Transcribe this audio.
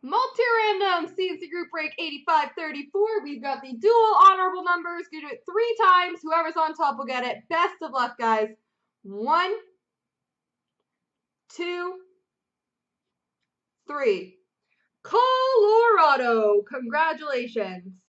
Multi-random C&C group break 8534. We've got the dual honorable numbers. Gonna do it 3 times. Whoever's on top will get it. Best of luck, guys. 1, 2, 3. Colorado. Congratulations.